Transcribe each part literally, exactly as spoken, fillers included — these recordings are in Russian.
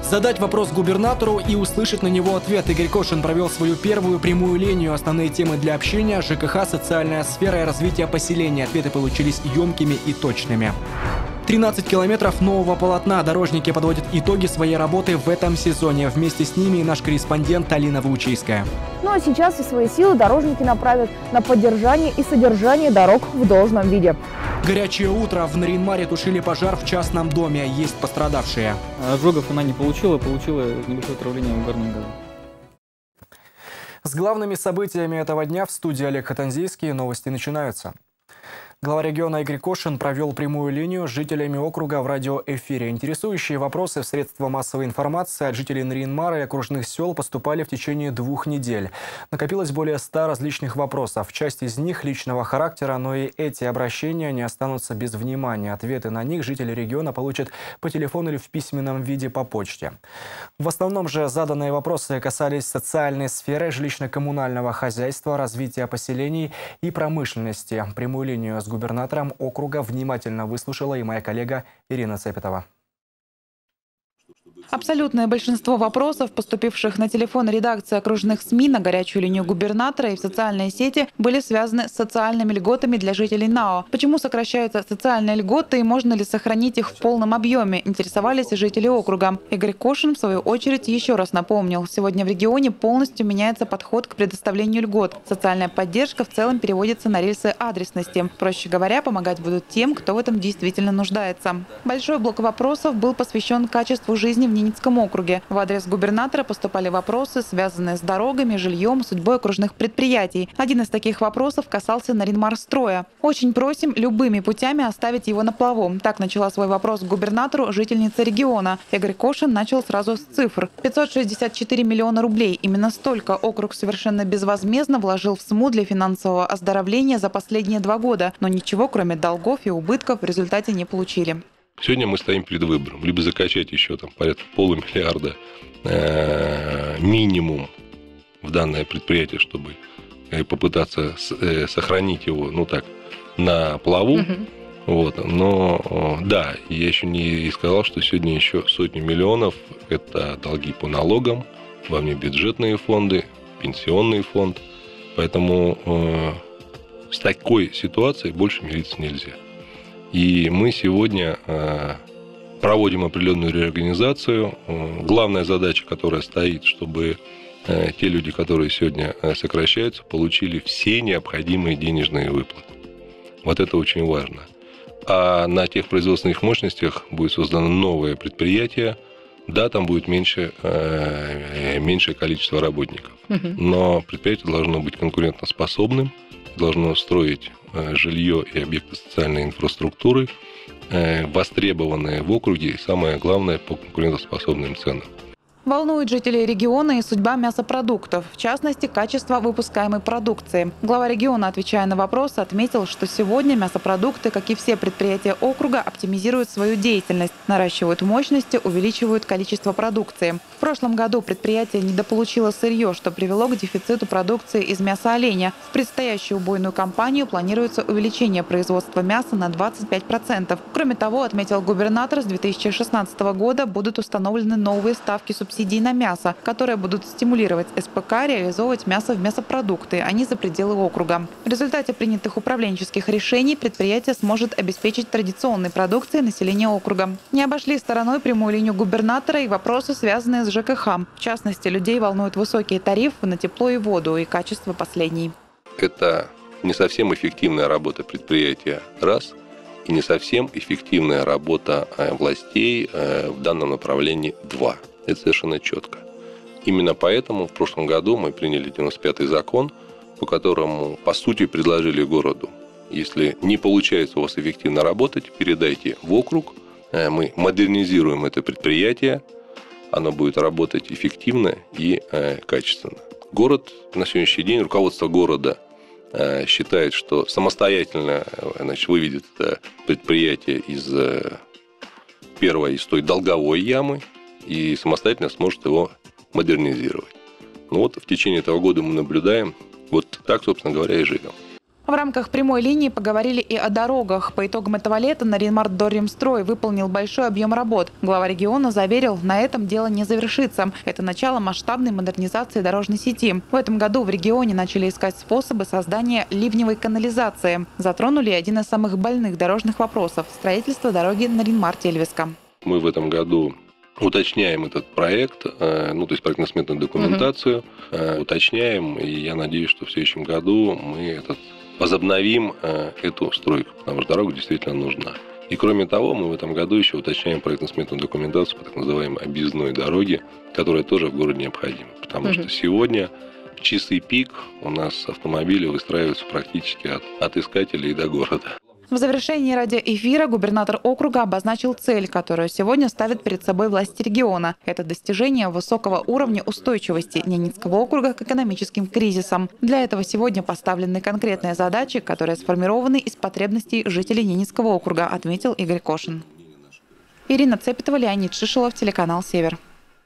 Задать вопрос губернатору и услышать на него ответ. Игорь Кошин провел свою первую прямую линию. Основные темы для общения – ЖКХ, социальная сфера и развитие поселения. Ответы получились емкими и точными. тринадцать километров нового полотна. Дорожники подводят итоги своей работы в этом сезоне. Вместе с ними и наш корреспондент Алина Ваучийская. Ну а сейчас все свои силы дорожники направят на поддержание и содержание дорог в должном виде. Горячее утро. В Нарьян-Маре тушили пожар в частном доме. Есть пострадавшие. Ожогов она не получила, получила небольшое отравление в угарном газе. С главными событиями этого дня в студии Олег Хатанзийский. Новости начинаются. Глава региона Игорь Кошин провел прямую линию с жителями округа в радиоэфире. Интересующие вопросы в средства массовой информации от жителей Нарьян-Мара и окружных сел поступали в течение двух недель. Накопилось более ста различных вопросов. Часть из них личного характера, но и эти обращения не останутся без внимания. Ответы на них жители региона получат по телефону или в письменном виде по почте. В основном же заданные вопросы касались социальной сферы, жилищно-коммунального хозяйства, развития поселений и промышленности. Прямую линию с губернатором округа внимательно выслушала и моя коллега Ирина Цепетова. Абсолютное большинство вопросов, поступивших на телефон редакции окружных СМИ, на горячую линию губернатора и в социальные сети, были связаны с социальными льготами для жителей НАО. Почему сокращаются социальные льготы и можно ли сохранить их в полном объеме, интересовались и жители округа. Игорь Кошин, в свою очередь, еще раз напомнил, сегодня в регионе полностью меняется подход к предоставлению льгот. Социальная поддержка в целом переводится на рельсы адресности. Проще говоря, помогать будут тем, кто в этом действительно нуждается. Большой блок вопросов был посвящен качеству жизни в Ненецком округе. В адрес губернатора поступали вопросы, связанные с дорогами, жильем, судьбой окружных предприятий. Один из таких вопросов касался Нарьян-Марстроя. Очень просим любыми путями оставить его на плаву. Так начала свой вопрос к губернатору жительница региона. Игорь Кошин начал сразу с цифр. пятьсот шестьдесят четыре миллиона рублей. Именно столько округ совершенно безвозмездно вложил в СМУ для финансового оздоровления за последние два года. Но ничего, кроме долгов и убытков, в результате не получили. Сегодня мы стоим перед выбором. Либо закачать еще там порядка полумиллиарда э, минимум в данное предприятие, чтобы э, попытаться с, э, сохранить его, ну так, на плаву. Uh-huh. Вот. Но э, да, я еще не сказал, что сегодня еще сотни миллионов – это долги по налогам, во внебюджетные фонды, пенсионный фонд. Поэтому э, с такой ситуацией больше мириться нельзя. И мы сегодня э, проводим определенную реорганизацию. Э, главная задача, которая стоит, чтобы э, те люди, которые сегодня э, сокращаются, получили все необходимые денежные выплаты. Вот это очень важно. А на тех производственных мощностях будет создано новое предприятие. Да, там будет меньше, э, меньшее количество работников. Но предприятие должно быть конкурентоспособным, должно строить жилье и объекты социальной инфраструктуры, востребованные в округе и, самое главное, по конкурентоспособным ценам. Волнует жителей региона и судьба мясопродуктов, в частности, качество выпускаемой продукции. Глава региона, отвечая на вопрос, отметил, что сегодня мясопродукты, как и все предприятия округа, оптимизируют свою деятельность, наращивают мощности, увеличивают количество продукции. В прошлом году предприятие недополучило сырье, что привело к дефициту продукции из мяса оленя. В предстоящую убойную кампанию планируется увеличение производства мяса на двадцать пять процентов. Кроме того, отметил губернатор, с две тысячи шестнадцатого года будут установлены новые ставки субсидий субсидий на мясо, которые будут стимулировать СПК реализовывать мясо в мясопродукты, а не за пределы округа. В результате принятых управленческих решений предприятие сможет обеспечить традиционной продукцией населения округа. Не обошли стороной прямую линию губернатора и вопросы, связанные с ЖКХ. В частности, людей волнуют высокие тарифы на тепло и воду и качество последней. Это не совсем эффективная работа предприятия, раз, и не совсем эффективная работа властей в данном направлении, два. Это совершенно четко. Именно поэтому в прошлом году мы приняли девяносто пятый закон, по которому, по сути, предложили городу: если не получается у вас эффективно работать, передайте в округ, мы модернизируем это предприятие, оно будет работать эффективно и качественно. Город на сегодняшний день, руководство города считает, что самостоятельно, значит, выведет это предприятие из первой, из той долговой ямы, и самостоятельно сможет его модернизировать. Ну вот в течение этого года мы наблюдаем, вот так, собственно говоря, и живем. В рамках прямой линии поговорили и о дорогах. По итогам этого лета Нарьян-Мар-Дорремстрой выполнил большой объем работ. Глава региона заверил, на этом дело не завершится. Это начало масштабной модернизации дорожной сети. В этом году в регионе начали искать способы создания ливневой канализации. Затронули один из самых больных дорожных вопросов – строительство дороги Нарьян-Мар-Тельвиска. Мы в этом году уточняем этот проект, ну, то есть проектно-сметную документацию, угу. уточняем, и я надеюсь, что в следующем году мы этот возобновим э, эту стройку, потому что дорога действительно нужна. И кроме того, мы в этом году еще уточняем проектно-сметную документацию по так называемой объездной дороге, которая тоже в городе необходима. Потому угу. что сегодня в часы пик у нас автомобили выстраиваются практически от, от искателей до города. В завершении радиоэфира губернатор округа обозначил цель, которую сегодня ставит перед собой власти региона. Это достижение высокого уровня устойчивости Ненецкого округа к экономическим кризисам. Для этого сегодня поставлены конкретные задачи, которые сформированы из потребностей жителей Ненецкого округа, отметил Игорь Кошин. Ирина Цепетова, Леонид Шишелов, телеканал «Север».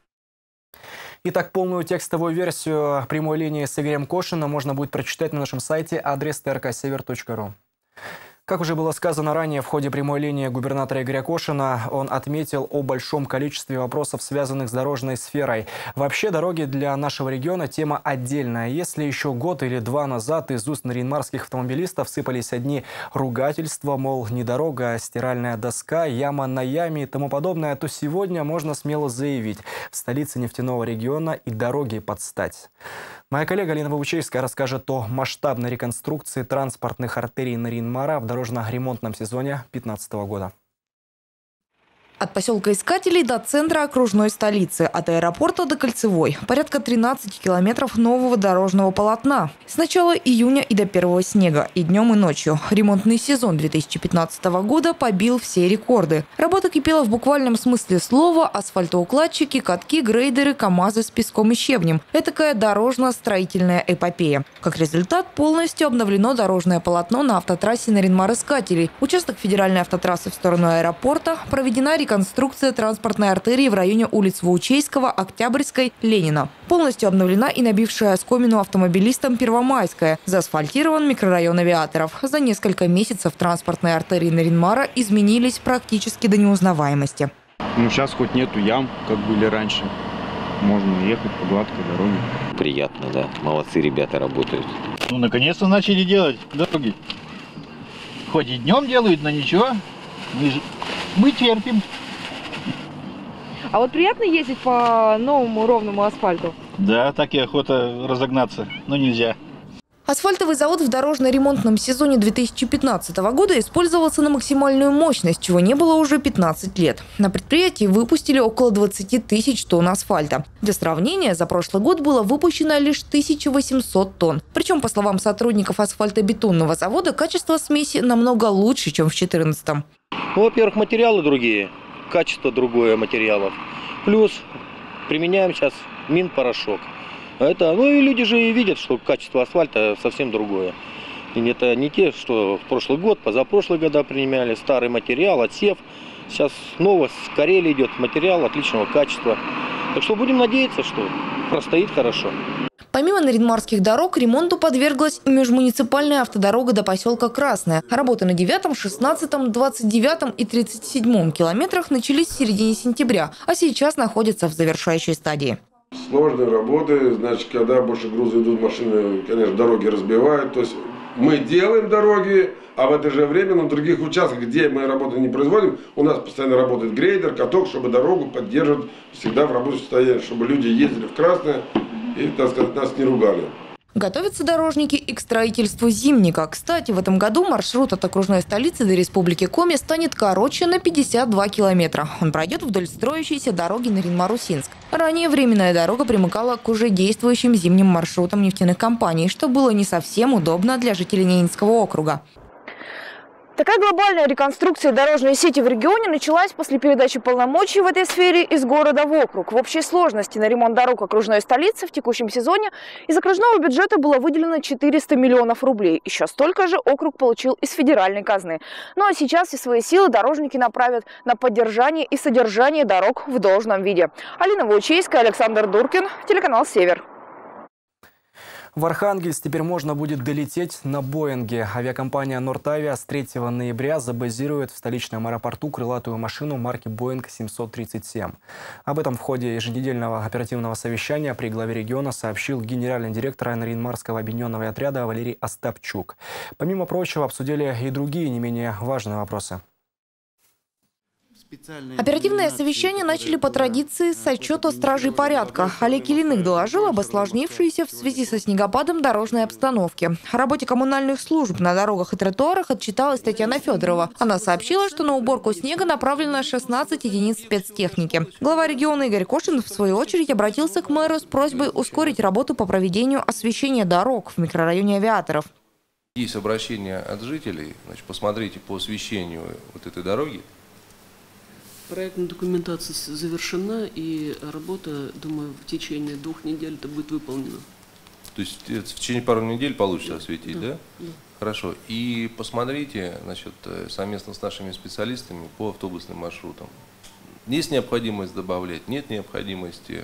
Итак, полную текстовую версию прямой линии с Игорем Кошиным можно будет прочитать на нашем сайте, адрес тэ эр ка север точка ру. Как уже было сказано ранее, в ходе прямой линии губернатора Игоря Кошина он отметил о большом количестве вопросов, связанных с дорожной сферой. Вообще, дороги для нашего региона – тема отдельная. Если еще год или два назад из уст нарьян-марских автомобилистов сыпались одни ругательства, мол, не дорога, а стиральная доска, яма на яме и тому подобное, то сегодня можно смело заявить – в столице нефтяного региона и дороги под стать. Моя коллега Алина Вовучейская расскажет о масштабной реконструкции транспортных артерий Нарьян-Мара в дорожно-ремонтном сезоне две тысячи пятнадцатого года. От поселка Искателей до центра окружной столицы, от аэропорта до Кольцевой. Порядка тринадцати километров нового дорожного полотна. С начала июня и до первого снега, и днем, и ночью. Ремонтный сезон две тысячи пятнадцатого года побил все рекорды. Работа кипела в буквальном смысле слова: асфальтоукладчики, катки, грейдеры, КАМАЗы с песком и щебнем. Этакая дорожно-строительная эпопея. Как результат, полностью обновлено дорожное полотно на автотрассе Нарьян-Мар-Искателей. Участок федеральной автотрассы в сторону аэропорта, проведена реконструкция Реконструкция транспортной артерии в районе улиц Ваучейского, Октябрьской, Ленина. Полностью обновлена и набившая оскомину автомобилистам Первомайская. Заасфальтирован микрорайон Авиаторов. За несколько месяцев транспортные артерии Нарьян-Мара изменились практически до неузнаваемости. Ну, сейчас хоть нету ям, как были раньше. Можно ехать по гладкой дороге. Приятно, да. Молодцы ребята работают. Ну, наконец-то начали делать дороги. Хоть и днем делают, но ничего. Мы, же... Мы терпим. А вот приятно ездить по новому ровному асфальту? Да, так и охота разогнаться, но нельзя. Асфальтовый завод в дорожно-ремонтном сезоне две тысячи пятнадцатого года использовался на максимальную мощность, чего не было уже пятнадцать лет. На предприятии выпустили около двадцати тысяч тонн асфальта. Для сравнения, за прошлый год было выпущено лишь тысяча восемьсот тонн. Причем, по словам сотрудников асфальтобетонного завода, качество смеси намного лучше, чем в две тысячи четырнадцатом. Ну, во-первых, материалы другие, качество другое материалов. Плюс применяем сейчас мин-порошок. Это, ну и люди же и видят, что качество асфальта совсем другое. И это не те, что в прошлый год, позапрошлый года применяли, старый материал, отсев. Сейчас новый, с Карелии идет материал отличного качества. Так что будем надеяться, что простоит хорошо. Помимо нарьян-марских дорог, ремонту подверглась межмуниципальная автодорога до поселка Красная. Работы на девятом, шестнадцатом, двадцать девятом и тридцать седьмом километрах начались в середине сентября, а сейчас находятся в завершающей стадии. Сложные работы, значит, когда больше груза идут, машины, конечно, дороги разбивают. То есть мы делаем дороги, а в это же время на других участках, где мы работу не производим, у нас постоянно работает грейдер, каток, чтобы дорогу поддерживать всегда в рабочем состоянии, чтобы люди ездили в Красное и, так сказать, нас не ругали. Готовятся дорожники и к строительству зимника. Кстати, в этом году маршрут от окружной столицы до республики Коми станет короче на пятьдесят два километра. Он пройдет вдоль строящейся дороги Нарьян-Мар-Усинск. Ранее временная дорога примыкала к уже действующим зимним маршрутам нефтяных компаний, что было не совсем удобно для жителей Ненецкого округа. Такая глобальная реконструкция дорожной сети в регионе началась после передачи полномочий в этой сфере из города в округ. В общей сложности на ремонт дорог окружной столицы в текущем сезоне из окружного бюджета было выделено четыреста миллионов рублей. Еще столько же округ получил из федеральной казны. Ну а сейчас все свои силы дорожники направят на поддержание и содержание дорог в должном виде. Алина Ваучейская, Александр Дуркин, телеканал «Север». В Архангельск теперь можно будет долететь на Боинге. Авиакомпания «Нортавиа» с третьего ноября забазирует в столичном аэропорту крылатую машину марки «Боинг семьсот тридцать семь». Об этом в ходе еженедельного оперативного совещания при главе региона сообщил генеральный директор Нарьян-Марского объединенного отряда Валерий Остапчук. Помимо прочего, обсудили и другие не менее важные вопросы. Оперативное совещание начали по традиции с отчета стражей порядка. Олег Килиных доложил об осложнившейся в связи со снегопадом дорожной обстановке. О работе коммунальных служб на дорогах и тротуарах отчиталась Татьяна Федорова. Она сообщила, что на уборку снега направлено шестнадцать единиц спецтехники. Глава региона Игорь Кошин, в свою очередь, обратился к мэру с просьбой ускорить работу по проведению освещения дорог в микрорайоне Авиаторов. Есть обращение от жителей, значит, посмотрите по освещению вот этой дороги. Проектная документация завершена, и работа, думаю, в течение двух недель это будет выполнено. То есть в течение пару недель получится да, осветить, да? Да? Да. Хорошо. И посмотрите, значит, совместно с нашими специалистами по автобусным маршрутам. Есть необходимость добавлять, нет необходимости.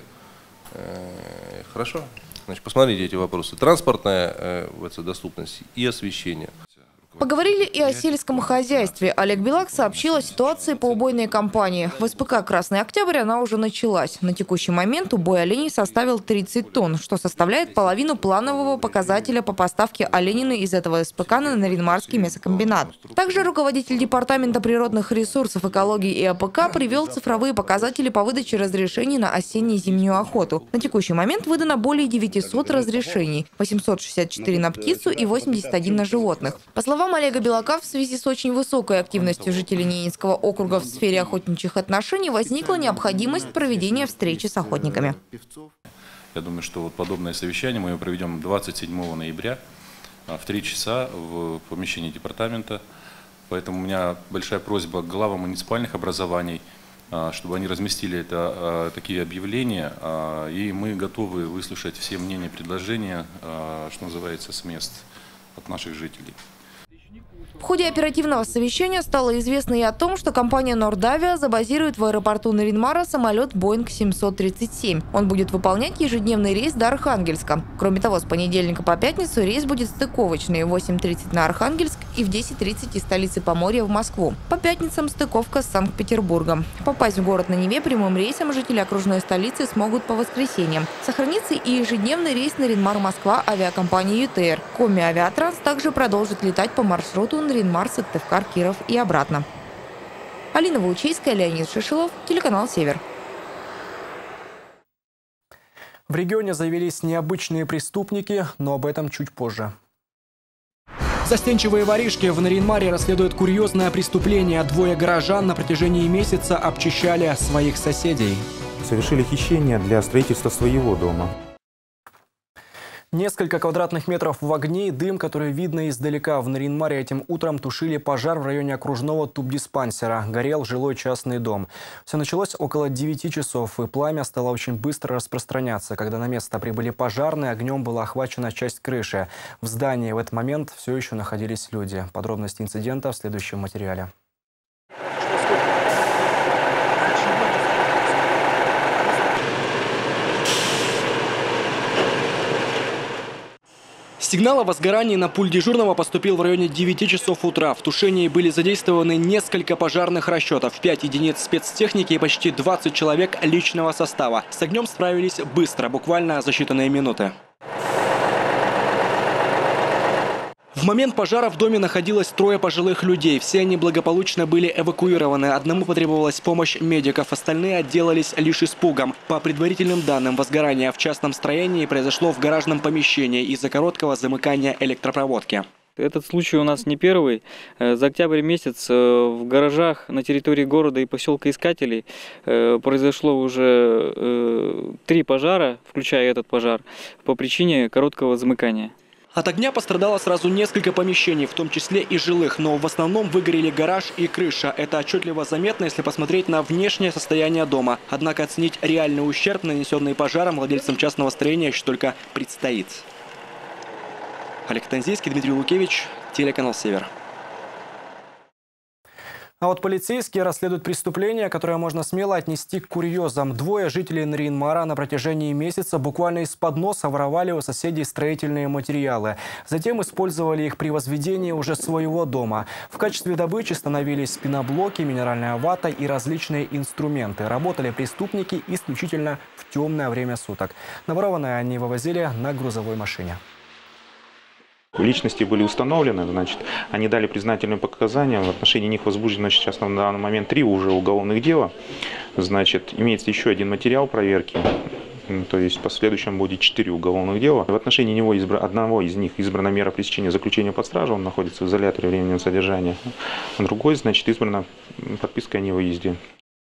Хорошо. Значит, посмотрите эти вопросы. Транспортная доступность и освещение. Поговорили и о сельском хозяйстве. Олег Белак сообщил о ситуации по убойной кампании. В СПК «Красный Октябрь» она уже началась. На текущий момент убой оленей составил тридцать тонн, что составляет половину планового показателя по поставке оленины из этого СПК на Нарьян-Марский мясокомбинат. Также руководитель Департамента природных ресурсов, экологии и АПК привел цифровые показатели по выдаче разрешений на осенне-зимнюю охоту. На текущий момент выдано более девятисот разрешений, восемьсот шестьдесят четыре на птицу и восемьдесят один на животных. По словам Олега Белака, в связи с очень высокой активностью жителей Ненецкого округа в сфере охотничьих отношений возникла необходимость проведения встречи с охотниками. Я думаю, что вот подобное совещание мы проведем двадцать седьмого ноября в три часа в помещении департамента. Поэтому у меня большая просьба к главам муниципальных образований, чтобы они разместили это, такие объявления, и мы готовы выслушать все мнения, предложения, что называется, с мест от наших жителей. В ходе оперативного совещания стало известно и о том, что компания «Нордавиа» забазирует в аэропорту Нарьян-Мара самолет «Боинг семьсот тридцать семь». Он будет выполнять ежедневный рейс до Архангельска. Кроме того, с понедельника по пятницу рейс будет стыковочный – в восемь тридцать на Архангельск и в десять тридцать из столицы Поморья в Москву. По пятницам стыковка с Санкт-Петербургом. Попасть в город на Неве прямым рейсом жители окружной столицы смогут по воскресеньям. Сохранится и ежедневный рейс Нарьян-Мар-Москва авиакомпании «ю тэ эр». Коми-авиатранс также продолжит летать по маршруту Нарьян-Мар, Сыктывкар, Киров и обратно. Алина Волчейская, Леонид Шишилов, телеканал «Север». В регионе заявились необычные преступники, но об этом чуть позже. Застенчивые воришки в Нарьян-Маре расследуют курьезное преступление. Двое горожан на протяжении месяца обчищали своих соседей. Совершили хищение для строительства своего дома. Несколько квадратных метров в огне и дым, который видно издалека. В Нарьян-Маре этим утром тушили пожар в районе окружного тубдиспансера. Горел жилой частный дом. Все началось около девяти часов, и пламя стало очень быстро распространяться. Когда на место прибыли пожарные, огнем была охвачена часть крыши. В здании в этот момент все еще находились люди. Подробности инцидента в следующем материале. Сигнал о возгорании на пульт дежурного поступил в районе девяти часов утра. В тушении были задействованы несколько пожарных расчетов, пять единиц спецтехники и почти двадцать человек личного состава. С огнем справились быстро, буквально за считанные минуты. В момент пожара в доме находилось трое пожилых людей. Все они благополучно были эвакуированы. Одному потребовалась помощь медиков, остальные отделались лишь испугом. По предварительным данным, возгорание в частном строении произошло в гаражном помещении из-за короткого замыкания электропроводки. Этот случай у нас не первый. За октябрь месяц в гаражах на территории города и поселка Искателей произошло уже три пожара, включая этот пожар, по причине короткого замыкания. От огня пострадало сразу несколько помещений, в том числе и жилых, но в основном выгорели гараж и крыша. Это отчетливо заметно, если посмотреть на внешнее состояние дома. Однако оценить реальный ущерб, нанесенный пожаром владельцам частного строения, еще только предстоит. Олег Танзейский, Дмитрий Лукевич, телеканал «Север». А вот полицейские расследуют преступление, которое можно смело отнести к курьезам. Двое жителей Нарьян-Мара на протяжении месяца буквально из-под носа воровали у соседей строительные материалы. Затем использовали их при возведении уже своего дома. В качестве добычи становились пеноблоки, минеральная вата и различные инструменты. Работали преступники исключительно в темное время суток. Наворованное они вывозили на грузовой машине. Личности были установлены, значит, они дали признательные показания. В отношении них возбуждено сейчас на данный момент три уже уголовных дела. Значит, имеется еще один материал проверки, то есть в последующем будет четыре уголовных дела. В отношении него избра... одного из них избрана мера пресечения заключения под стражу, он находится в изоляторе временного содержания. А другой, значит, избрана подписка о невыезде.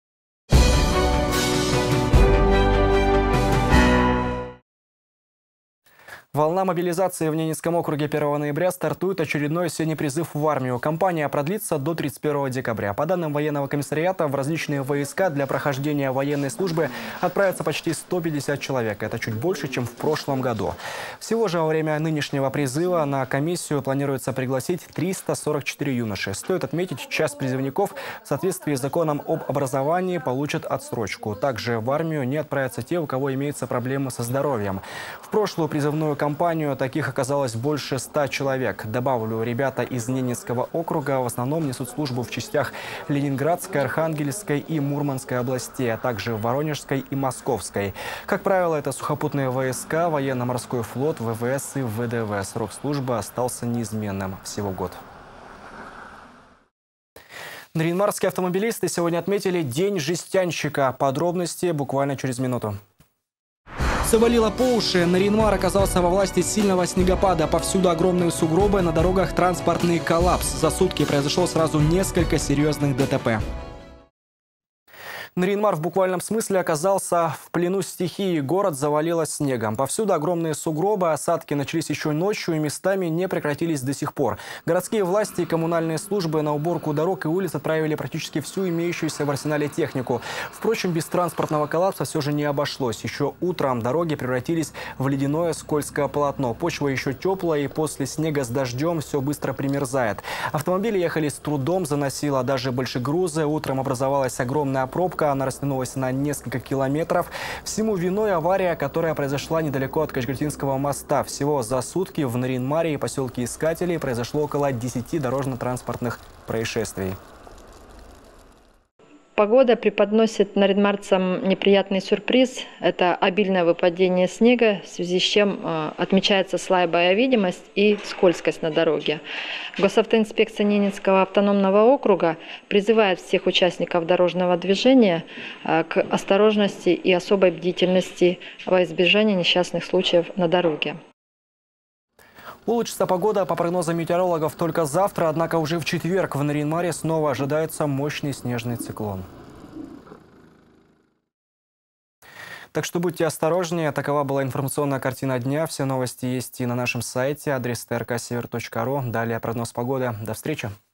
Волна мобилизации в Ненецком округе первого ноября стартует очередной осенний призыв в армию. Кампания продлится до тридцать первого декабря. По данным военного комиссариата, в различные войска для прохождения военной службы отправятся почти сто пятьдесят человек. Это чуть больше, чем в прошлом году. Всего же во время нынешнего призыва на комиссию планируется пригласить триста сорок четыре юноши. Стоит отметить, часть призывников в соответствии с законом об образовании получат отсрочку. Также в армию не отправятся те, у кого имеются проблемы со здоровьем. В прошлую призывную компанию таких оказалось больше ста человек. Добавлю, ребята из Ненецкого округа в основном несут службу в частях Ленинградской, Архангельской и Мурманской областей, а также Воронежской и Московской. Как правило, это сухопутные войска, военно-морской флот, ВВС и ВДВ. Срок службы остался неизменным – всего год. Нарьян-марские автомобилисты сегодня отметили День жестянщика. Подробности буквально через минуту. Завалило по уши. Нарьян-Мар оказался во власти сильного снегопада. Повсюду огромные сугробы, на дорогах транспортный коллапс. За сутки произошло сразу несколько серьезных ДТП. Нарьян-Мар в буквальном смысле оказался в плену стихии. Город завалило снегом. Повсюду огромные сугробы. Осадки начались еще ночью и местами не прекратились до сих пор. Городские власти и коммунальные службы на уборку дорог и улиц отправили практически всю имеющуюся в арсенале технику. Впрочем, без транспортного коллапса все же не обошлось. Еще утром дороги превратились в ледяное скользкое полотно. Почва еще теплая, и после снега с дождем все быстро примерзает. Автомобили ехали с трудом, заносило даже большегрузы. Утром образовалась огромная пробка. Она растянулась на несколько километров. Всему виной авария, которая произошла недалеко от Качкартинского моста. Всего за сутки в Нарьян-Маре и поселке Искателей произошло около десяти дорожно-транспортных происшествий. Погода преподносит нарьян-марцам неприятный сюрприз. Это обильное выпадение снега, в связи с чем э, отмечается слабая видимость и скользкость на дороге. Госавтоинспекция Ненецкого автономного округа призывает всех участников дорожного движения э, к осторожности и особой бдительности во избежание несчастных случаев на дороге. Улучшится погода по прогнозам метеорологов только завтра, однако уже в четверг в Нарьян-Маре снова ожидается мощный снежный циклон. Так что будьте осторожнее. Такова была информационная картина дня. Все новости есть и на нашем сайте, адрес тэ эр ка север точка ру. Далее прогноз погоды. До встречи.